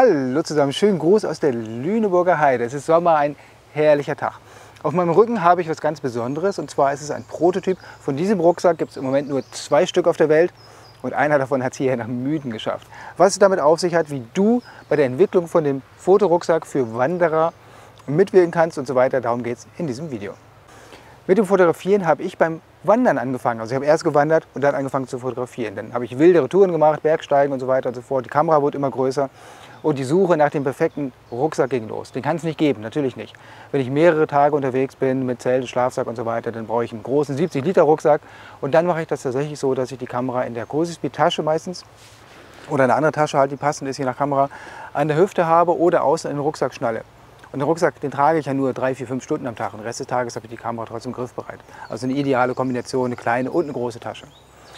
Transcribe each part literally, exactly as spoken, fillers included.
Hallo zusammen, schönen Gruß aus der Lüneburger Heide. Es ist Sommer, ein herrlicher Tag. Auf meinem Rücken habe ich was ganz Besonderes, und zwar ist es ein Prototyp. Von diesem Rucksack gibt es im Moment nur zwei Stück auf der Welt und einer davon hat es hierher nach Müden geschafft. Was es damit auf sich hat, wie du bei der Entwicklung von dem Fotorucksack für Wanderer mitwirken kannst und so weiter, darum geht es in diesem Video. Mit dem Fotografieren habe ich beim Wandern angefangen. Also ich habe erst gewandert und dann angefangen zu fotografieren. Dann habe ich wildere Touren gemacht, Bergsteigen und so weiter und so fort. Die Kamera wurde immer größer und die Suche nach dem perfekten Rucksack ging los. Den kann es nicht geben, natürlich nicht. Wenn ich mehrere Tage unterwegs bin mit Zelt, Schlafsack und so weiter, dann brauche ich einen großen siebzig Liter Rucksack. Und dann mache ich das tatsächlich so, dass ich die Kamera in der Cosispeed Tasche meistens oder eine andere Tasche, halt, die passend ist je nach Kamera, an der Hüfte habe oder außen in den Rucksack schnalle. Und den Rucksack, den trage ich ja nur drei, vier, fünf Stunden am Tag. Und den Rest des Tages habe ich die Kamera trotzdem griffbereit. Also eine ideale Kombination, eine kleine und eine große Tasche.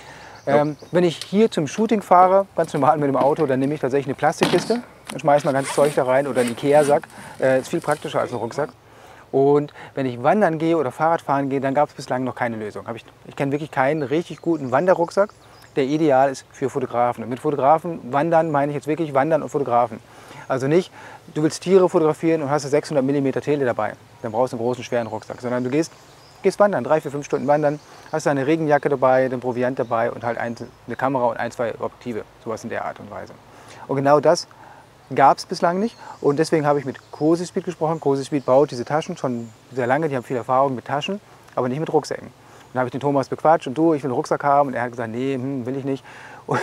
Ähm, wenn ich hier zum Shooting fahre, ganz normal mit dem Auto, dann nehme ich tatsächlich eine Plastikkiste und schmeiße mal ganz Zeug da rein oder einen Ikea-Sack. Äh, ist viel praktischer als ein Rucksack. Und wenn ich wandern gehe oder Fahrradfahren gehe, dann gab es bislang noch keine Lösung. Hab ich ich kenne wirklich keinen richtig guten Wanderrucksack, der ideal ist für Fotografen. Und mit Fotografen wandern meine ich jetzt wirklich Wandern und Fotografen. Also nicht, du willst Tiere fotografieren und hast eine sechshundert Millimeter Tele dabei. Dann brauchst du einen großen, schweren Rucksack. Sondern du gehst, gehst wandern, drei, vier, fünf Stunden wandern, hast eine Regenjacke dabei, den Proviant dabei und halt eine Kamera und ein, zwei Objektive. Sowas in der Art und Weise. Und genau das gab es bislang nicht. Und deswegen habe ich mit Cosispeed gesprochen. Cosispeed baut diese Taschen schon sehr lange. Die haben viel Erfahrung mit Taschen, aber nicht mit Rucksäcken. Dann habe ich den Thomas bequatscht und du, ich will einen Rucksack haben. Und er hat gesagt, nee, hm, will ich nicht. Und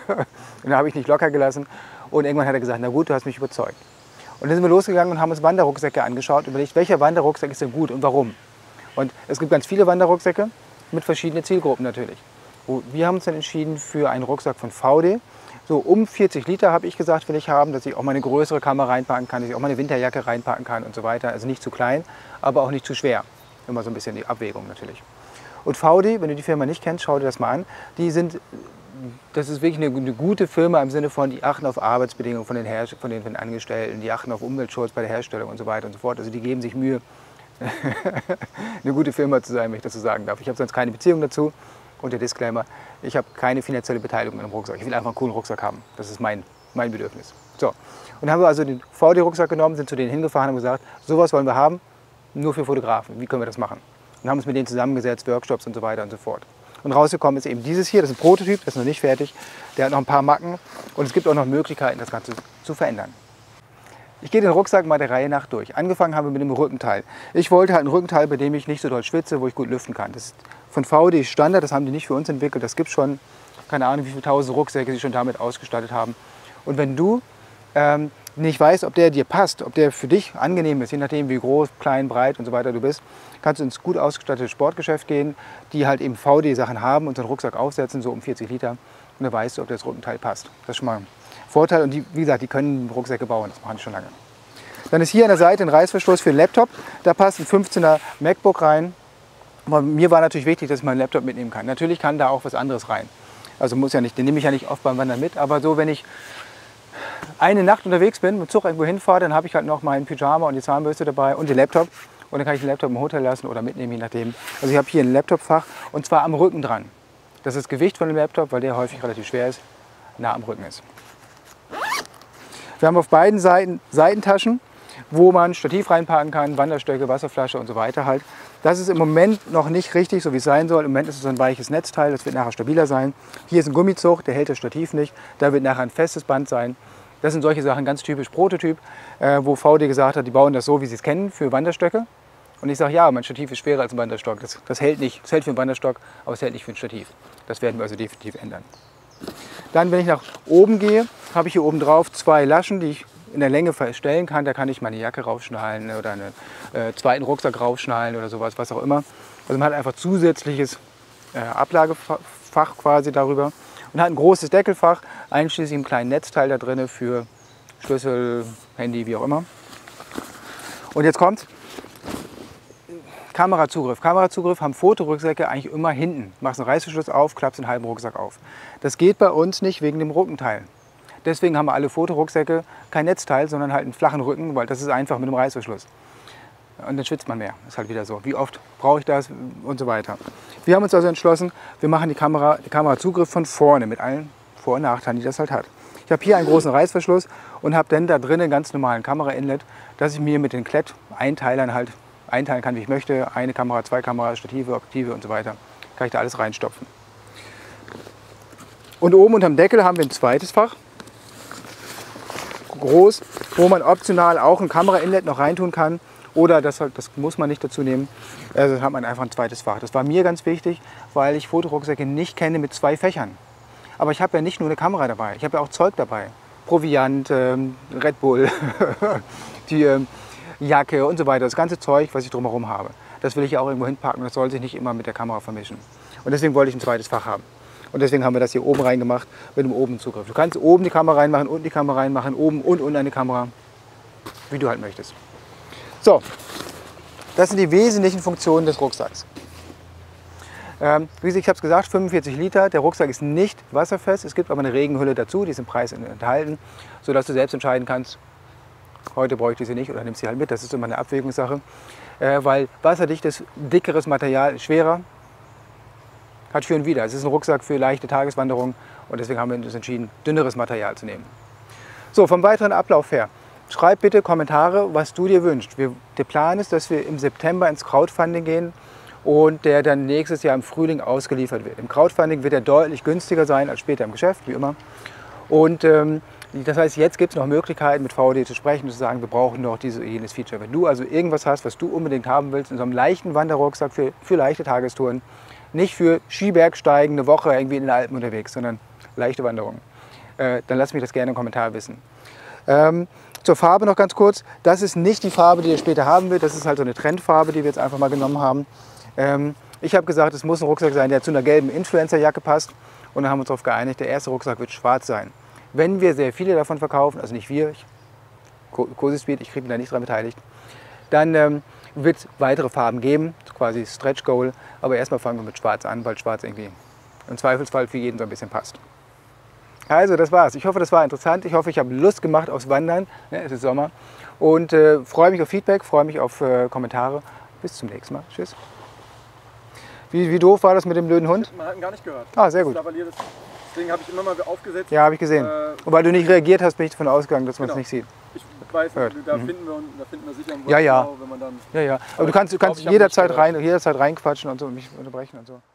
dann habe ich nicht locker gelassen. Und irgendwann hat er gesagt, na gut, du hast mich überzeugt. Und dann sind wir losgegangen und haben uns Wanderrucksäcke angeschaut und überlegt, welcher Wanderrucksack ist denn gut und warum. Und es gibt ganz viele Wanderrucksäcke mit verschiedenen Zielgruppen natürlich. Wir haben uns dann entschieden für einen Rucksack von V D. So um vierzig Liter habe ich gesagt, will ich haben, dass ich auch mal eine größere Kamera reinpacken kann, dass ich auch mal eine Winterjacke reinpacken kann und so weiter. Also nicht zu klein, aber auch nicht zu schwer. Immer so ein bisschen die Abwägung natürlich. Und V D, wenn du die Firma nicht kennst, schau dir das mal an. Die sind, das ist wirklich eine, eine gute Firma im Sinne von, die achten auf Arbeitsbedingungen von den, Her von den, von den Angestellten, die achten auf Umweltschutz bei der Herstellung und so weiter und so fort. Also die geben sich Mühe, eine gute Firma zu sein, wenn ich das so sagen darf. Ich habe sonst keine Beziehung dazu. Und der Disclaimer, ich habe keine finanzielle Beteiligung an dem Rucksack. Ich will einfach einen coolen Rucksack haben. Das ist mein, mein Bedürfnis. So. Und dann haben wir also den V D-Rucksack genommen, sind zu denen hingefahren und haben gesagt, sowas wollen wir haben, nur für Fotografen. Wie können wir das machen? Und haben uns mit denen zusammengesetzt, Workshops und so weiter und so fort. Und rausgekommen ist eben dieses hier, das ist ein Prototyp, das ist noch nicht fertig. Der hat noch ein paar Macken und es gibt auch noch Möglichkeiten, das Ganze zu verändern. Ich gehe den Rucksack mal der Reihe nach durch. Angefangen haben wir mit dem Rückenteil. Ich wollte halt ein Rückenteil, bei dem ich nicht so doll schwitze, wo ich gut lüften kann. Das ist von V D Standard, das haben die nicht für uns entwickelt. Das gibt schon, keine Ahnung, wie viele tausend Rucksäcke sie schon damit ausgestattet haben. Und wenn du ähm, nicht weißt, ob der dir passt, ob der für dich angenehm ist, je nachdem wie groß, klein, breit und so weiter du bist, kannst du ins gut ausgestattete Sportgeschäft gehen, die halt eben V D-Sachen haben und so einen Rucksack aufsetzen, so um vierzig Liter. Und dann weißt du, ob das Rückenteil passt. Das ist schon mal ein Vorteil. Und die, wie gesagt, die können Rucksäcke bauen, das machen die schon lange. Dann ist hier an der Seite ein Reißverschluss für den Laptop. Da passt ein fünfzehner MacBook rein. Aber mir war natürlich wichtig, dass ich meinen Laptop mitnehmen kann. Natürlich kann da auch was anderes rein. Also muss ja nicht, den nehme ich ja nicht oft beim Wandern mit. Aber so, wenn ich eine Nacht unterwegs bin, mit dem Zug irgendwo hinfahre, dann habe ich halt noch meinen Pyjama und die Zahnbürste dabei und den Laptop. Und dann kann ich den Laptop im Hotel lassen oder mitnehmen, je nachdem. Also ich habe hier ein Laptopfach und zwar am Rücken dran. Das ist das Gewicht von dem Laptop, weil der häufig relativ schwer ist, nah am Rücken ist. Wir haben auf beiden Seiten Seitentaschen, wo man Stativ reinpacken kann, Wanderstöcke, Wasserflasche und so weiter halt. Das ist im Moment noch nicht richtig, so wie es sein soll. Im Moment ist es ein weiches Netzteil, das wird nachher stabiler sein. Hier ist ein Gummizug, der hält das Stativ nicht. Da wird nachher ein festes Band sein. Das sind solche Sachen, ganz typisch Prototyp, äh, wo V D gesagt hat, die bauen das so, wie sie es kennen, für Wanderstöcke. Und ich sage, ja, mein Stativ ist schwerer als ein Wanderstock. Das, das hält nicht, das hält für einen Wanderstock, aber es hält nicht für ein Stativ. Das werden wir also definitiv ändern. Dann, wenn ich nach oben gehe, habe ich hier oben drauf zwei Laschen, die ich in der Länge verstellen kann. Da kann ich meine Jacke raufschnallen oder einen äh, zweiten Rucksack raufschnallen oder sowas, was auch immer. Also man hat einfach zusätzliches äh, Ablagefach quasi darüber und hat ein großes Deckelfach, einschließlich einem kleinen Netzteil da drin für Schlüssel, Handy, wie auch immer. Und jetzt kommt Kamerazugriff. Kamerazugriff haben Fotorucksäcke eigentlich immer hinten. Du machst einen Reißverschluss auf, klappst den halben Rucksack auf. Das geht bei uns nicht wegen dem Rückenteil. Deswegen haben wir alle Fotorucksäcke kein Netzteil, sondern halt einen flachen Rücken, weil das ist einfach mit einem Reißverschluss. Und dann schwitzt man mehr. Ist halt wieder so. Wie oft brauche ich das und so weiter. Wir haben uns also entschlossen, wir machen die Kamera, die Kamerazugriff von vorne mit allen Vor- und Nachteilen, die das halt hat. Ich habe hier einen großen Reißverschluss und habe dann da drin einen ganz normalen Kamera-Inlet, dass ich mir mit den Klett-Einteilern halt einteilen kann, wie ich möchte. Eine Kamera, zwei Kameras, Stative, Objektive und so weiter. Kann ich da alles reinstopfen. Und oben unterm Deckel haben wir ein zweites Fach, groß, wo man optional auch ein Kamera-Inlet noch reintun kann. Oder das, das muss man nicht dazu nehmen, also hat man einfach ein zweites Fach. Das war mir ganz wichtig, weil ich Fotorucksäcke nicht kenne mit zwei Fächern. Aber ich habe ja nicht nur eine Kamera dabei, ich habe ja auch Zeug dabei. Proviant, ähm, Red Bull, die ähm, Jacke und so weiter. Das ganze Zeug, was ich drumherum habe. Das will ich ja auch irgendwo hinpacken, das soll sich nicht immer mit der Kamera vermischen. Und deswegen wollte ich ein zweites Fach haben. Und deswegen haben wir das hier oben reingemacht mit dem oben Zugriff. Du kannst oben die Kamera reinmachen, unten die Kamera reinmachen, oben und unten eine Kamera, wie du halt möchtest. So, das sind die wesentlichen Funktionen des Rucksacks. Ähm, wie gesagt, ich habe es gesagt, fünfundvierzig Liter. Der Rucksack ist nicht wasserfest. Es gibt aber eine Regenhülle dazu, die ist im Preis enthalten, sodass du selbst entscheiden kannst, heute bräuchte ich sie nicht oder nimmst sie halt mit. Das ist immer eine Abwägungssache, äh, weil wasserdichtes, dickeres Material ist schwerer. Hat für und wider. Es ist ein Rucksack für leichte Tageswanderung und deswegen haben wir uns entschieden, dünneres Material zu nehmen. So, vom weiteren Ablauf her. Schreib bitte Kommentare, was du dir wünschst. Wir, der Plan ist, dass wir im September ins Crowdfunding gehen und der dann nächstes Jahr im Frühling ausgeliefert wird. Im Crowdfunding wird er deutlich günstiger sein als später im Geschäft, wie immer. Und ähm, das heißt, jetzt gibt es noch Möglichkeiten, mit V O D zu sprechen und zu sagen, wir brauchen noch dieses oder jenes Feature. Wenn du also irgendwas hast, was du unbedingt haben willst, in so einem leichten Wanderrucksack für, für leichte Tagestouren, nicht für Skibergsteigen eine Woche irgendwie in den Alpen unterwegs, sondern leichte Wanderungen, äh, dann lass mich das gerne im Kommentar wissen. Ähm, Zur Farbe noch ganz kurz. Das ist nicht die Farbe, die ihr später haben wird. Das ist halt so eine Trendfarbe, die wir jetzt einfach mal genommen haben. Ähm, ich habe gesagt, es muss ein Rucksack sein, der zu einer gelben Influencer-Jacke passt. Und dann haben wir uns darauf geeinigt, der erste Rucksack wird schwarz sein. Wenn wir sehr viele davon verkaufen, also nicht wir, ich, Cozy Speed, ich kriege da nicht dran beteiligt, dann ähm, wird es weitere Farben geben, quasi Stretch Goal. Aber erstmal fangen wir mit schwarz an, weil schwarz irgendwie im Zweifelsfall für jeden so ein bisschen passt. Also das war's. Ich hoffe, das war interessant. Ich hoffe, ich habe Lust gemacht aufs Wandern. Es ist Sommer. Und äh, freue mich auf Feedback, freue mich auf äh, Kommentare. Bis zum nächsten Mal. Tschüss. Wie, wie doof war das mit dem blöden Hund? Man hat ihn gar nicht gehört. Ah, sehr gut. Deswegen habe ich immer mal aufgesetzt. Ja, habe ich gesehen. Äh, Und weil du nicht reagiert hast, bin ich davon ausgegangen, dass man es genau. nicht sieht. Ich weiß, Ja. da, Mhm. finden wir, da finden wir sicher einen Ja, ja. Wenn man dann Ja, ja. Aber, Aber du kannst, du kannst glaub, jederzeit, rein, jederzeit reinquatschen und so und mich unterbrechen und so.